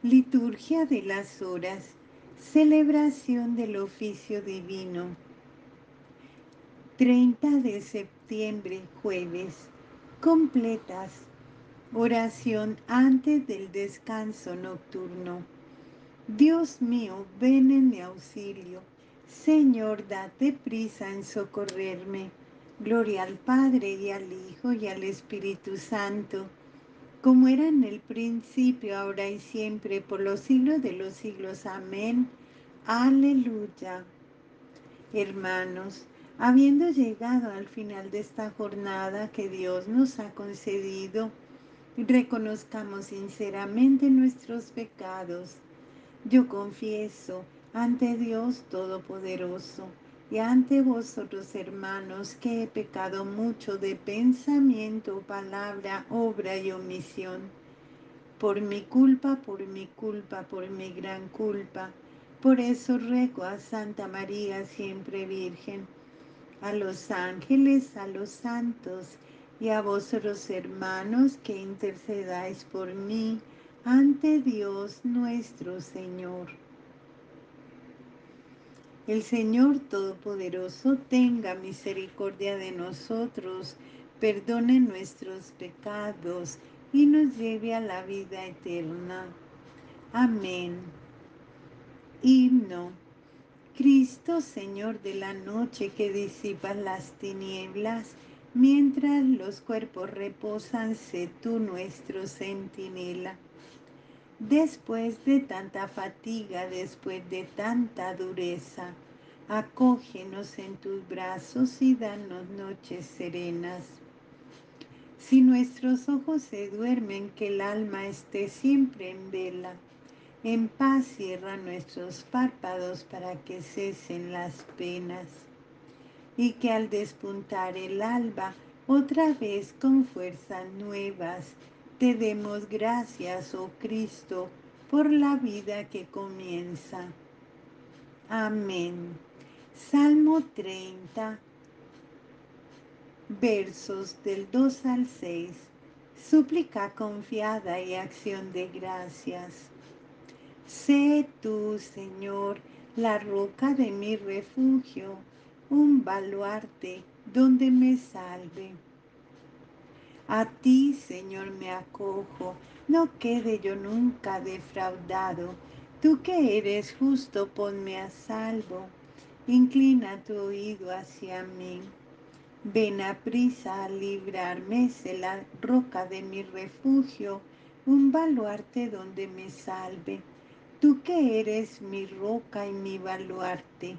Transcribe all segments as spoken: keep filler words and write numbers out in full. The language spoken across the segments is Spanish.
Liturgia de las horas. Celebración del oficio divino. treinta de septiembre, jueves. Completas. Oración antes del descanso nocturno. Dios mío, ven en mi auxilio. Señor, date prisa en socorrerme. Gloria al Padre y al Hijo y al Espíritu Santo, como era en el principio, ahora y siempre, por los siglos de los siglos. Amén. Aleluya. Hermanos, habiendo llegado al final de esta jornada que Dios nos ha concedido, reconozcamos sinceramente nuestros pecados. Yo confieso ante Dios Todopoderoso y ante vosotros, hermanos, que he pecado mucho de pensamiento, palabra, obra y omisión. Por mi culpa, por mi culpa, por mi gran culpa. Por eso ruego a Santa María, siempre Virgen, a los ángeles, a los santos y a vosotros, hermanos, que intercedáis por mí ante Dios nuestro Señor. El Señor Todopoderoso tenga misericordia de nosotros, perdone nuestros pecados y nos lleve a la vida eterna. Amén. Himno. Cristo, Señor de la noche, que disipas las tinieblas, mientras los cuerpos reposan, sé tú nuestro centinela. Después de tanta fatiga, después de tanta dureza, acógenos en tus brazos y danos noches serenas. Si nuestros ojos se duermen, que el alma esté siempre en vela. En paz cierra nuestros párpados para que cesen las penas, y que al despuntar el alba, otra vez con fuerzas nuevas, te demos gracias, oh Cristo, por la vida que comienza. Amén. Salmo treinta, versos del dos al seis. Súplica confiada y acción de gracias. Sé tú, Señor, la roca de mi refugio, un baluarte donde me salve. A ti, Señor, me acojo, no quede yo nunca defraudado. Tú que eres justo, ponme a salvo. Inclina tu oído hacia mí. Ven a prisa a librarme, sé la roca de mi refugio, un baluarte donde me salve. Tú que eres mi roca y mi baluarte.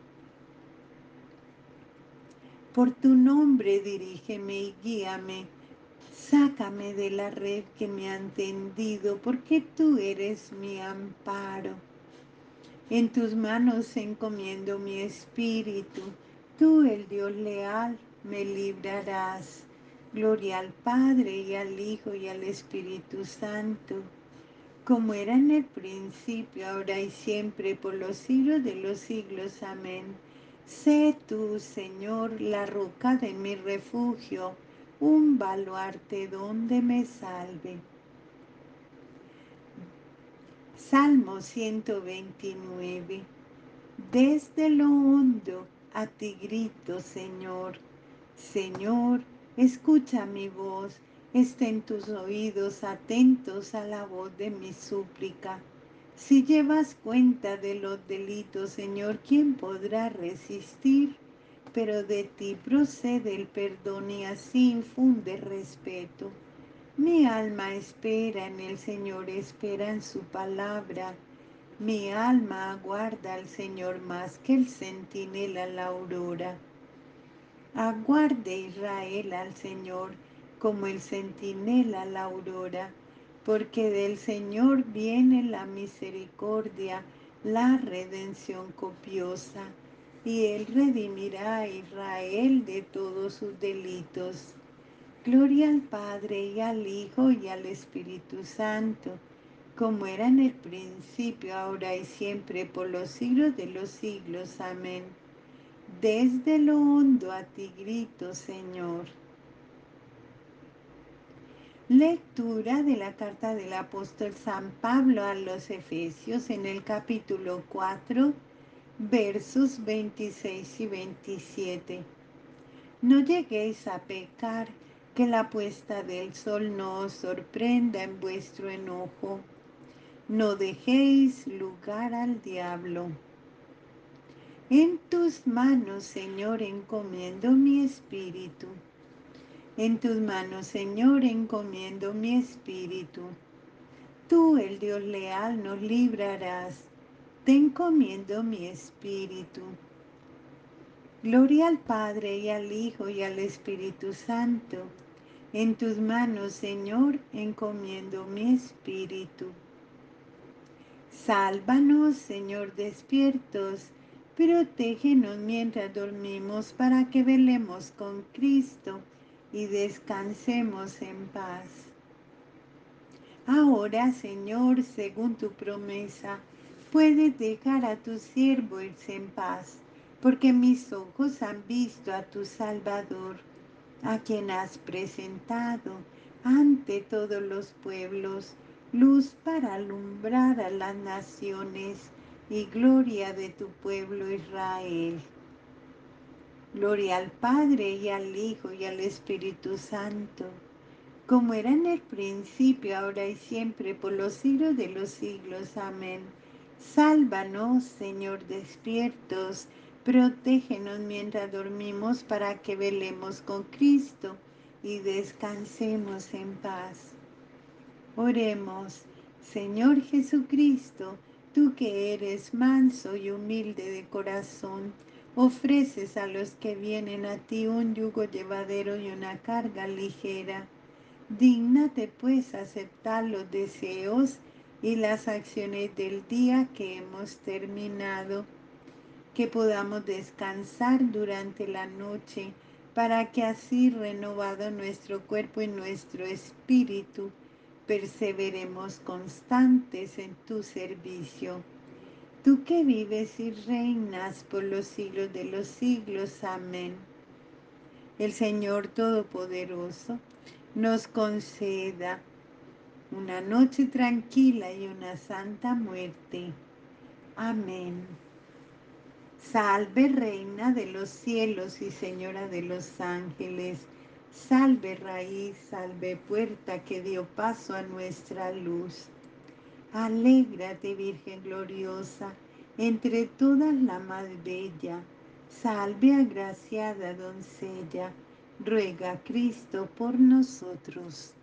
Por tu nombre dirígeme y guíame. Sácame de la red que me han tendido, porque tú eres mi amparo. En tus manos encomiendo mi espíritu. Tú, el Dios leal, me librarás. Gloria al Padre y al Hijo y al Espíritu Santo, como era en el principio, ahora y siempre, por los siglos de los siglos. Amén. Sé tú, Señor, la roca de mi refugio, un baluarte donde me salve. Salmo ciento veintinueve. Desde lo hondo a ti grito, Señor. Señor, escucha mi voz, estén tus oídos atentos a la voz de mi súplica. Si llevas cuenta de los delitos, Señor, ¿quién podrá resistir? Pero de ti procede el perdón y así infunde respeto. Mi alma espera en el Señor, espera en su palabra. Mi alma aguarda al Señor más que el centinela la aurora. Aguarde Israel al Señor como el centinela la aurora, porque del Señor viene la misericordia, la redención copiosa, y Él redimirá a Israel de todos sus delitos. Gloria al Padre y al Hijo y al Espíritu Santo, como era en el principio, ahora y siempre, por los siglos de los siglos. Amén. Desde lo hondo a ti grito, Señor. Lectura de la carta del apóstol San Pablo a los Efesios en el capítulo cuatro, versos veintiséis y veintisiete. No lleguéis a pecar, que la puesta del sol no os sorprenda en vuestro enojo. No dejéis lugar al diablo. En tus manos, Señor, encomiendo mi espíritu. En tus manos, Señor, encomiendo mi espíritu. Tú, el Dios leal, nos librarás. Te encomiendo mi espíritu. Gloria al Padre y al Hijo y al Espíritu Santo. En tus manos, Señor, encomiendo mi espíritu. Sálvanos, Señor, despiertos. Protégenos mientras dormimos para que velemos con Cristo y descansemos en paz. Ahora, Señor, según tu promesa, puedes dejar a tu siervo irse en paz, porque mis ojos han visto a tu Salvador, a quien has presentado ante todos los pueblos, luz para alumbrar a las naciones y gloria de tu pueblo Israel. Gloria al Padre y al Hijo y al Espíritu Santo, como era en el principio, ahora y siempre, por los siglos de los siglos. Amén. Sálvanos, Señor, despiertos, protégenos mientras dormimos para que velemos con Cristo y descansemos en paz. Oremos. Señor Jesucristo, tú que eres manso y humilde de corazón, ofreces a los que vienen a ti un yugo llevadero y una carga ligera. Dígnate pues aceptar los deseos y las acciones del día que hemos terminado, que podamos descansar durante la noche, para que así, renovado nuestro cuerpo y nuestro espíritu, perseveremos constantes en tu servicio. Tú que vives y reinas por los siglos de los siglos. Amén. El Señor Todopoderoso nos conceda una noche tranquila y una santa muerte. Amén. Salve, Reina de los cielos y Señora de los ángeles. Salve, raíz, salve, puerta que dio paso a nuestra luz. Alégrate, Virgen gloriosa, entre todas la más bella. Salve, agraciada doncella, ruega a Cristo por nosotros.